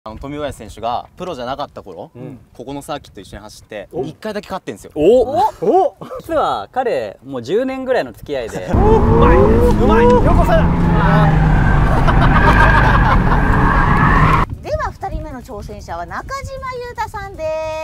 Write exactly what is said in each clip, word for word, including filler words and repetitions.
あの富林選手がプロじゃなかった頃、うん、ここのサーキット一緒に走っていっかいだけ勝ってんですよ。 おお実は彼もうじゅうねんぐらいの付き合いでうまいうまいよこさではふたりめの挑戦者は中島裕太さんです、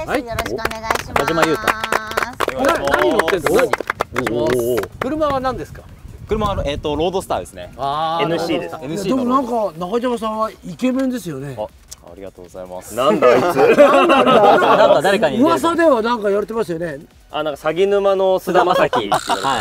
はい、よろしくお願いします。 中島裕太何乗ってんの？車は何ですか？ 車はえっとロードスターですね。 ああエヌシー です。 エヌシー でもなんか中島さんはイケメンですよね。 ありがとうございます。 なんだあいつ。 なんか誰かに噂ではなんか言われてますよね。 あ、なんか鷺沼の菅田将暉。はい。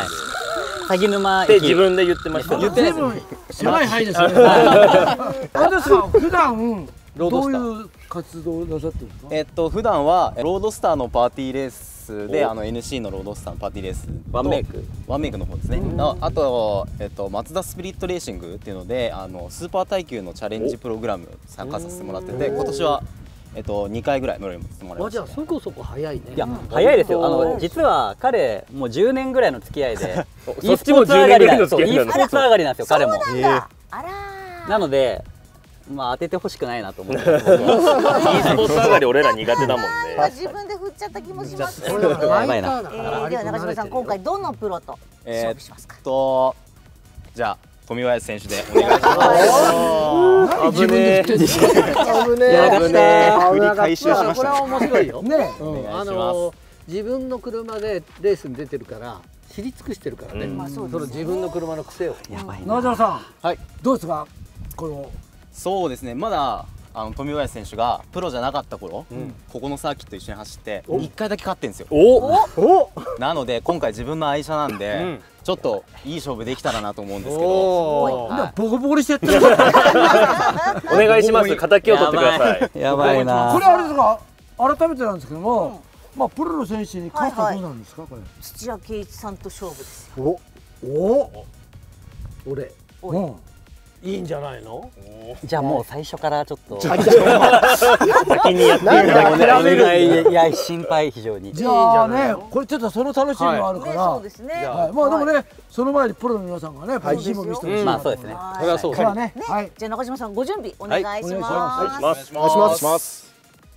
鷺沼って自分で言ってました。 言ってない。狭い範囲ですよね。あれですか、普段どういう活動なさってるんですか？ えっと普段はロードスターのパーティーレースで、あの エヌシー のロードスターのパーティーレースワンメイクワンメイクの方ですね。あとえっとマツダスピリットレーシングっていうので、あのスーパー耐久のチャレンジプログラム参加させてもらってて、今年はえっとにかいぐらい乗れてもらいました。 じゃあそこそこ早いね。 いや早いですよ。あの実は彼もうじゅうねんぐらいの付き合いで e スポーツ上がりなんですよ。 e スポーツ上がりなんですよ彼も。 あら。 なので。まあ当ててほしくないなと思って。e スポーツ上がり俺ら苦手だもんね。 自分で振っちゃった気もします。 やばいな。 では中島さん、今回どのプロと勝負しますか？ えっとじゃあ富林選手でお願いします。 自分で振ってんですか？危ねえ。危ねえ。 振り回収しました。 これは面白いよ。ね。 あの自分の車でレースに出てるから知り尽くしてるからね。その自分の車の癖を。 やばい。 中島さん、 はいどうですかこの。 そうですね、まだあの富林選手がプロじゃなかった頃、うん、ここのサーキット一緒に走っていっかいだけ勝ってんですよ。 おなので今回自分の愛車なんで、うん、ちょっといい勝負できたらなと思うんですけど、 はい、ボコボコにしてやってるお願いします。敵を取ってください。 やばいな。 これあれですか、改めてなんですけども、うん、まあプロの選手に勝ったらどうなんですか、これ。 土屋圭一さんと勝負ですよ。 おお俺うんいいんじゃないの？ じゃあもう最初からちょっと先にやってみる。いや心配非常に。 じゃあね、これちょっとその楽しみもあるから。 そうですね。 まあでもね、その前にプロの皆さんがね、プロチームを見せてほしい。 まあそうですね。 それはそうですね。 はい。じゃあ中島さんご準備お願いします。 お願いします。 お願いします。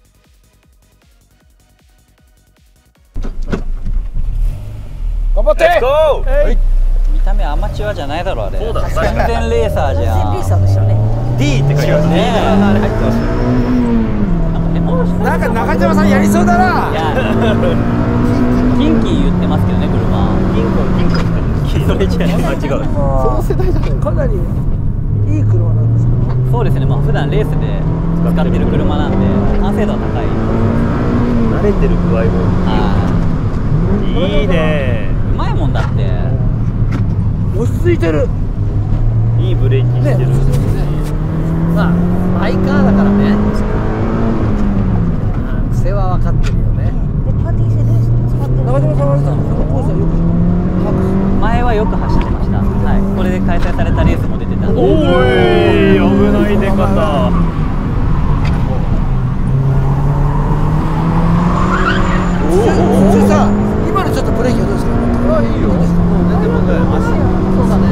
頑張って。 見た目アマチュアじゃないだろあれ。 そうだ。 完全レーサーじゃん。 レーサーですよね。 D って書いてますね。 なんか中島さんやりそうだな。 いや、キンキン言ってますけどね車。 キンコンキンコンって。それじゃ間違う。 その世代じゃない。かなりいい車なんですか。 そうですね。まあ普段レースで使ってる車なんで完成度は高い。 慣れてる具合も。いいね。 うまいもんだって。 落ち着いてる。 いいブレーキしてる。 まあマイカーだからね。癖は分かってるよね。 でパーティーセレース使ってる。 中島さんはそのコースはよく前はよく走ってました。はい。これで開催されたレースも出てたんで。 おい、危ない出方。 おお。さ今のちょっとブレーキはどうですか。あいいよ。でもね足そうだね。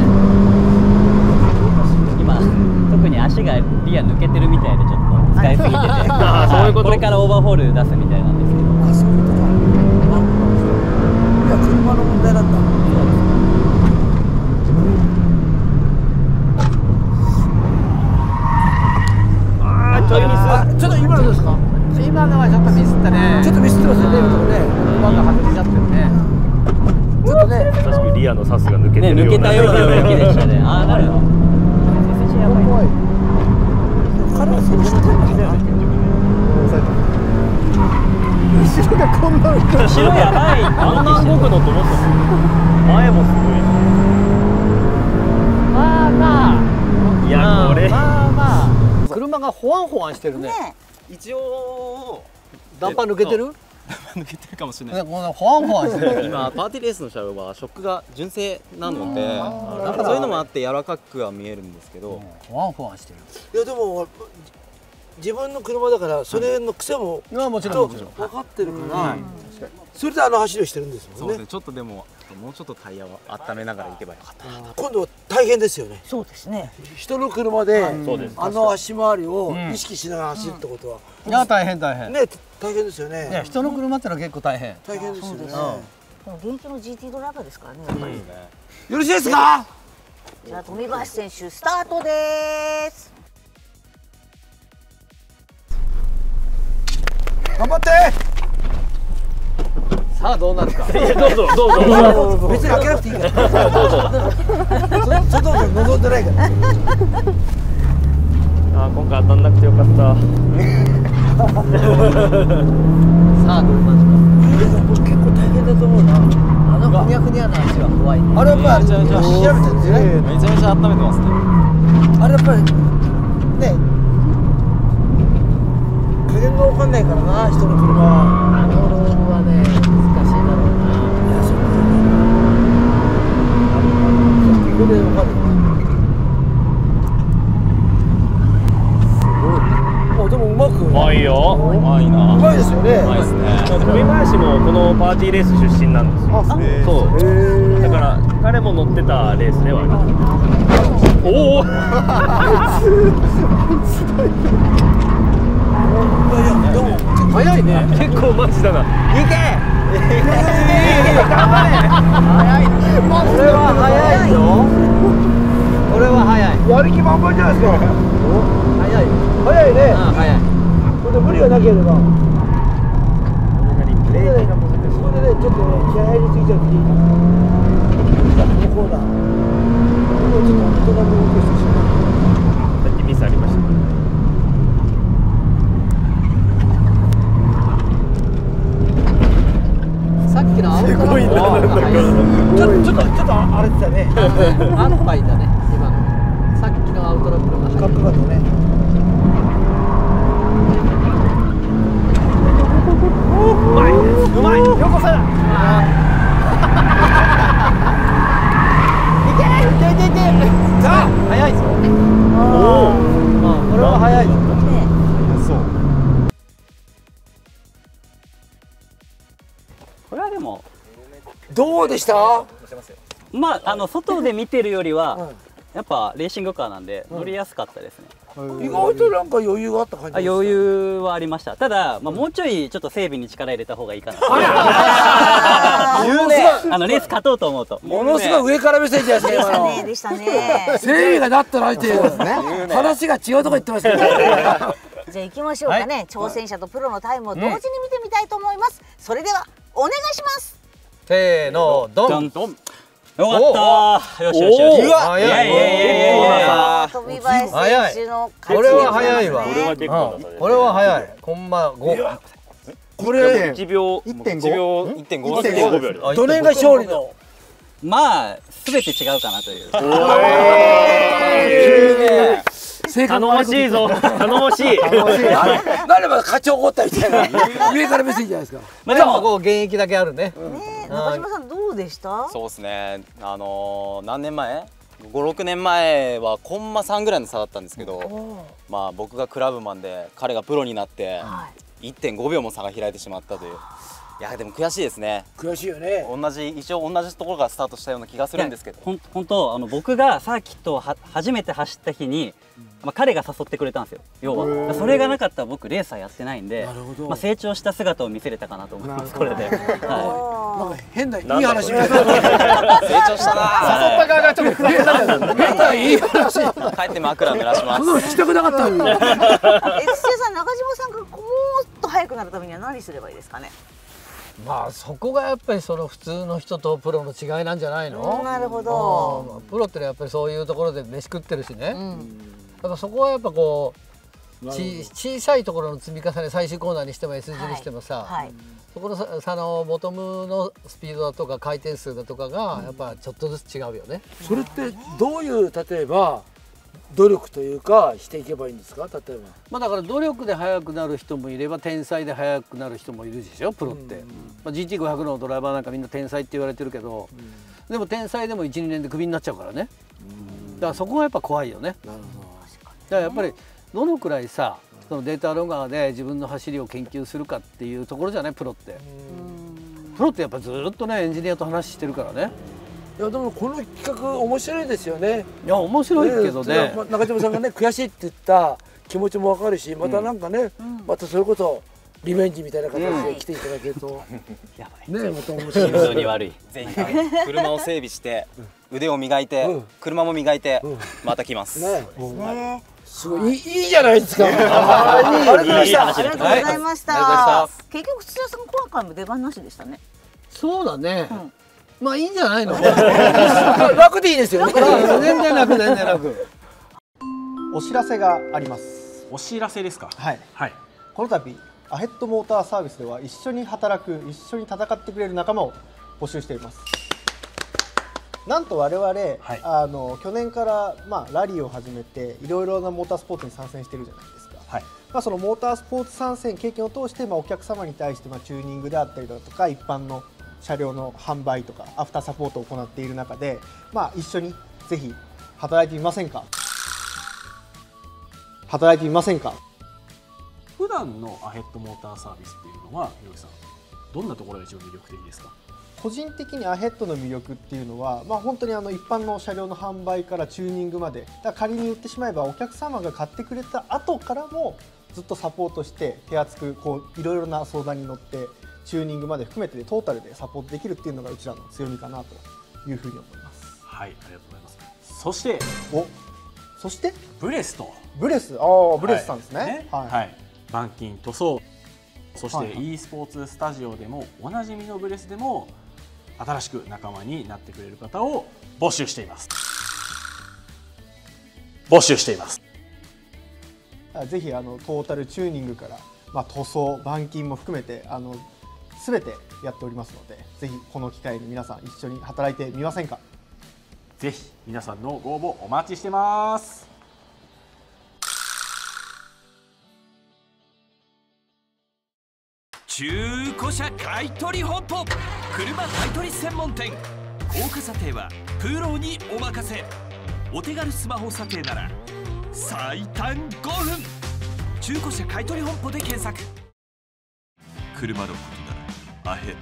今特に足がリア抜けてるみたいでちょっと使いすぎてて、 そういうこと。 これからオーバーホール出すみたいなんですけど。 あそういうことか。いや車の問題だった。 ああちょいミス。 ちょっと今のどうですか。 今のはちょっとミスったね。 ちょっとミスってますよね。今のね。 馬が外れちゃってるね。 ちょっとね。 確かにリアのサスが抜けてるような。 ね抜けたような動きでしたね。ああなるほど。 怖い。彼はそうしてるんだな。後ろがこんな動く。 後ろやばい。 あんな動くのと思った前もすごい。 まあまあ。 いやこれ。 まあまあ。車がホワンホワンしてるね。 一応ダンパー抜けてる？ 抜けてるかもしれない。 このホワンホワンしてる。 今パーティーレースの車両はショックが純正なので、なんかそういうのもあって柔らかくは見えるんですけど、 ホワンホワンしてる。いやでも自分の車だからそれの癖ももちろんもちろん分かってるから、 それであの走りをしてるんですもんね。 そうですね。ちょっとでももうちょっとタイヤを温めながら行けばよかったなと。 今度大変ですよね。 そうですね。 人の車でそうですあの足回りを意識しながら走るってことは、 いや大変大変。 ね大変ですよね。 いや人の車ってのは結構大変。 大変ですよね。 この現役の ジーティー ドライバーですからね。やっぱり。 よろしいですか？ じゃあ富橋選手スタートです。 頑張って。 さあどうなるか。 どうぞどうぞどうぞ。 別に開けなくていいから。どうぞ。外で覗んでないから。 あ、今回当たんなくてよかった。 さあどうなるか。 結構大変だと思うな。 あのふにゃふにゃな足は怖いね。 あれやっぱり調べてるんですよね。 めちゃめちゃ温めてますね。 あれやっぱりね、加減が分かんないからな、人の車は。 あのロールはね難しいだろうな。 いや、そうだね。ここで分かるよね。すごい。あ、でもうまく。 うまいよ。 うまいな。 うまいですよね。 うまいですね。 富林もこのパーティーレース出身なんですよ。そうだから彼も乗ってたレースではあります。おお早いね。 結構マジだな。 いけ。頑張れ。早い。これは早いぞ。これは早い。 やる気満々じゃないですか。 早い。 早いね。 ああ早い。 これで無理がなければ。 ブレーキが難しい。 ここでね、ちょっとね、気合入りすぎちゃうといいかな。ここだ。もうちょっと大人の動きをしてしまう。 さっきミスありました。 さっきの青すごいな、なんだか。 ちょっとちょっとちょっと荒れてたね。 安牌だね今の。さっきのアウトロックの方がかっこよかったね。 うまい。うまい。よこさ。 いけいけいけいけ。さあ早いぞ。 おお。 まあこれは早いぞ。 これはでもどうでした？ まああの外で見てるよりはやっぱレーシングカーなんで乗りやすかったですね。 意外となんか余裕があった感じあですか？ 余裕はありました。ただ、まあ、もうちょいちょっと整備に力入れた方がいいかな。 言うね。 あのレース勝とうと思うと。 ものすごい上から目線じゃないですか今の。 でしたね。 整備がなったらっていう話が違うとこ行ってますけど。 じゃあ行きましょうかね。挑戦者とプロのタイムを同時に見てみたいと思います。それではお願いします。 せーのドン。 ドン。よかったー。よしよしよし。 うわいやいやいやいやいや。 富林選手の勝ちこれは早いわ。 これは結構だね。 これは早い。コンマご。 これ一秒。 いってんご。いってんご。 いってんごびょう。 どれが勝利の？ まあすべて違うかなという。 頼もしいぞ。頼もしい。 なれば課長怒ったみたいな上から目線じゃないですか。 まあでもこう現役だけあるね。 ね、中島さんどうでした？ そうですね。あのー、何年前？ご、ろくねんまえはコンマさんぐらいの差だったんですけど、まあ僕がクラブマンで彼がプロになって いってんごびょうも差が開いてしまったという。いやでも悔しいですね。 悔しいよね。 同じ一応同じところからスタートしたような気がするんですけど。 ほん本当あの僕がサーキットをは初めて走った日に、まあ、彼が誘ってくれたんですよ要は。それがなかったら僕レーサーやってないんで、まあ、成長した姿を見せれたかなと思いますこれで。はいなんか変ないい話みたいな。 成長したな。 誘った側がちょっと増えたんだ。 変ないい話。 帰って枕濡らします。 その聞きたくなかったのに。 え、土屋さん、中島さんがもっと速くなるためには何すればいいですかね。 まあそこがやっぱりその普通の人とプロの違いなんじゃないの？ なるほど。 プロってのはやっぱりそういうところで飯食ってるしね。やっぱそこはやっぱこうち小さいところの積み重ね、最終コーナーにしても エスジー にしてもさ、 はい、 そこのさあのボトムのスピードだとか回転数だとかがやっぱちょっとずつ違うよね。 それってどういう例えば努力というかしていけばいいんですか？例えば。 まあだから努力で速くなる人もいれば天才で速くなる人もいるでしょプロって。まあ ジーティーごひゃく のドライバーなんかみんな天才って言われてるけど、でも天才でもいちにねんでクビになっちゃうからね。だからそこがやっぱ怖いよね。 なるほど。 だからやっぱりどのくらいさそのデータロガーで自分の走りを研究するかっていうところじゃないプロって。 プロってやっぱずっとねエンジニアと話してるからね。 いやでもこの企画面白いですよね。 いや面白いけどね。 中島さんがね悔しいって言った気持ちもわかるし、またなんかね、またそれこそリベンジみたいな形で来ていただけると、 やばいねまた面白い。 心臓に悪い。 ぜひ車を整備して腕を磨いて車も磨いてまた来ます。 ね。 すごいいいいいじゃないですか。ありがとうございました。 ありがとうございました。結局土屋さん今回も出番なしでしたね。 そうだね。まあいいんじゃないの。 楽でいいですよね。 全然楽全然楽。 お知らせがあります。 お知らせですか。 はい。 はい。 この度アヘッドモーターサービスでは一緒に働く、一緒に戦ってくれる仲間を募集しています。なんと我々、はい、あの去年から、まあ、ラリーを始めていろいろなモータースポーツに参戦してるじゃないですか。はい、まあ、そのモータースポーツ参戦経験を通して、まあ、お客様に対して、まあ、チューニングであったりだとか一般の車両の販売とかアフターサポートを行っている中で、まあ、一緒にぜひ働いてみませんか働いてみませんか。 普段のアヘッドモーターサービスっていうのは、ひろきさん、どんなところが一番魅力的ですか？ 個人的にアヘッドの魅力っていうのは、まあ、本当にあの一般の車両の販売からチューニングまで、だから仮に言ってしまえばお客様が買ってくれた後からもずっとサポートして手厚くこういろいろな相談に乗ってチューニングまで含めてトータルでサポートできるっていうのがうちらの強みかなというふうに思います。 はい、ありがとうございます。そしておそしてブレスとブレスああブレスさんですね。 はい、はい、板金塗装、そしてはいはい、 e スポーツスタジオでもおなじみのブレスでも新しく仲間になってくれる方を募集しています募集していますぜひあのトータルチューニングから、まあ、塗装板金も含めてあの全てやっておりますので、ぜひこの機会に皆さん一緒に働いてみませんか。 ぜひ皆さんのご応募お待ちしてます。 中古車買取本舗、車買取専門店。高価査定はプロにお任せ。お手軽スマホ査定なら最短ごふん。中古車買取本舗で検索。車のことならアヘッド。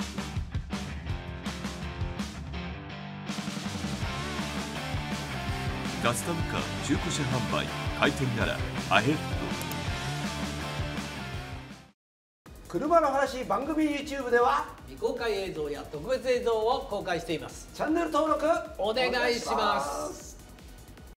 カスタムカー中古車販売買取ならアヘッド。 車の話番組 YouTube では未公開映像や特別映像を公開しています。 チャンネル登録お願いします。